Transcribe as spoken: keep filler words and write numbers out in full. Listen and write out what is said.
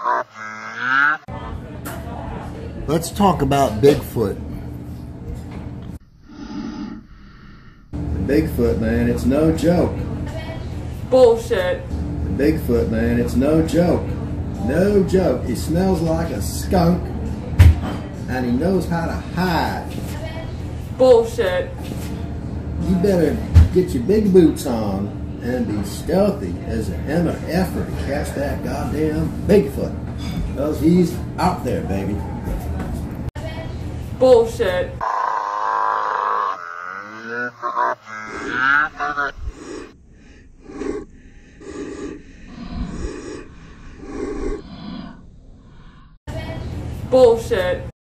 Let's talk about Bigfoot. Bigfoot, man, it's no joke. Bullshit. Bigfoot, man, it's no joke. No joke. He smells like a skunk, and he knows how to hide. Bullshit. You better get your big boots on and be stealthy as a hem of effort to catch that goddamn Bigfoot. Because he's out there, baby. Bullshit. Bullshit.